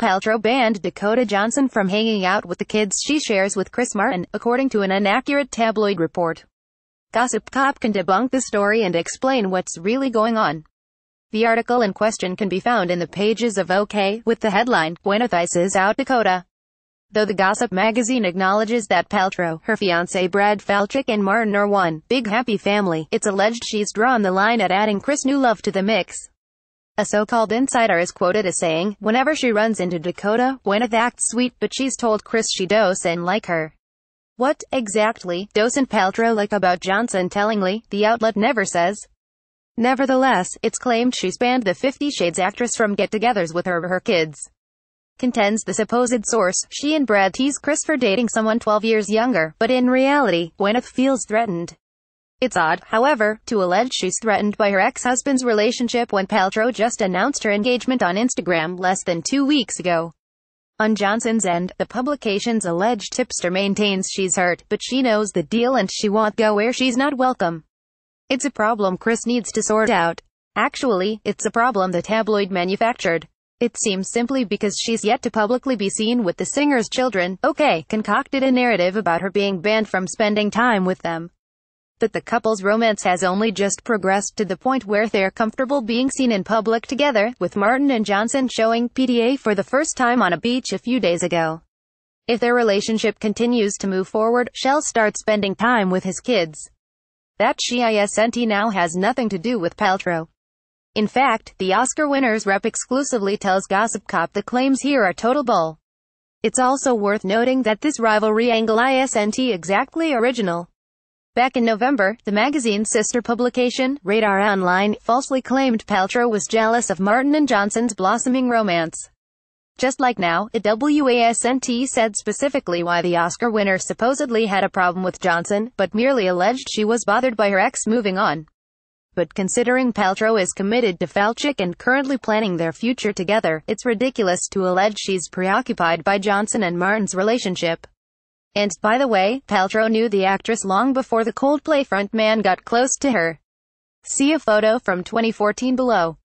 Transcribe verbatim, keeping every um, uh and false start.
Paltrow banned Dakota Johnson from hanging out with the kids she shares with Chris Martin, according to an inaccurate tabloid report. Gossip Cop can debunk the story and explain what's really going on. The article in question can be found in the pages of OK, with the headline, Gwyneth ices out Dakota. Though the Gossip magazine acknowledges that Paltrow, her fiancé Brad Falchuk and Martin are one big happy family, it's alleged she's drawn the line at adding Chris New Love to the mix. A so-called insider is quoted as saying, whenever she runs into Dakota, Gwyneth acts sweet, but she's told Chris she doesn't like her. What, exactly, doesn't Paltrow like about Johnson? Tellingly, the outlet never says. Nevertheless, it's claimed she's banned the Fifty Shades actress from get-togethers with her or her kids. Contends the supposed source, she and Brad tease Chris for dating someone twelve years younger, but in reality, Gwyneth feels threatened. It's odd, however, to allege she's threatened by her ex-husband's relationship when Paltrow just announced her engagement on Instagram less than two weeks ago. On Johnson's end, the publication's alleged tipster maintains she's hurt, but she knows the deal and she won't go where she's not welcome. It's a problem Chris needs to sort out. Actually, it's a problem the tabloid manufactured. It seems simply because she's yet to publicly be seen with the singer's children, OK concocted a narrative about her being banned from spending time with them. But the couple's romance has only just progressed to the point where they're comfortable being seen in public together, with Martin and Johnson showing P D A for the first time on a beach a few days ago. If their relationship continues to move forward, she'll start spending time with his kids. That she isn't now has nothing to do with Paltrow. In fact, the Oscar winner's rep exclusively tells Gossip Cop the claims here are total bull. It's also worth noting that this rivalry angle isn't exactly original. Back in November, the magazine's sister publication, Radar Online, falsely claimed Paltrow was jealous of Martin and Johnson's blossoming romance. Just like now, it wasn't said specifically why the Oscar winner supposedly had a problem with Johnson, but merely alleged she was bothered by her ex moving on. But considering Paltrow is committed to Falchuk and currently planning their future together, it's ridiculous to allege she's preoccupied by Johnson and Martin's relationship. And, by the way, Paltrow knew the actress long before the Coldplay frontman got close to her. See a photo from twenty fourteen below.